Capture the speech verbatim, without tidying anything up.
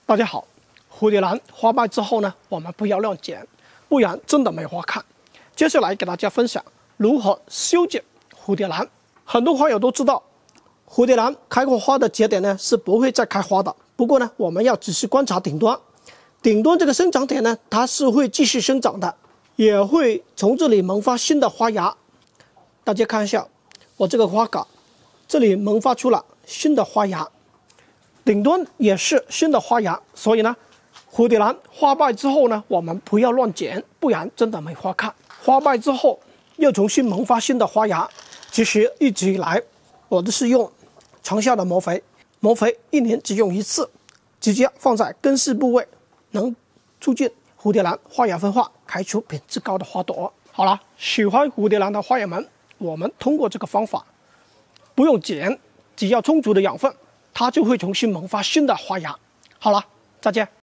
大家好，蝴蝶兰花败之后呢，我们不要乱剪，不然真的没花看。接下来给大家分享如何修剪蝴蝶兰。很多花友都知道，蝴蝶兰开过花的节点呢是不会再开花的。不过呢，我们要仔细观察顶端，顶端这个生长点呢，它是会继续生长的，也会从这里萌发新的花芽。大家看一下我这个花杆，这里萌发出了新的花芽。顶端也是新的花芽，所以呢，蝴蝶兰花败之后呢，我们不要乱剪，不然真的没花看。花败之后又重新萌发新的花芽。其实一直以来，我都是用长效的磨肥，磨肥一年只用一次，直接放在根系部位，能促进蝴蝶兰花芽分化，开出品质高的花朵。好了，喜欢蝴蝶兰的花友们，我们通过这个方法，不用剪，只要充足的养分，它就会重新萌发新的花芽。好了，再见。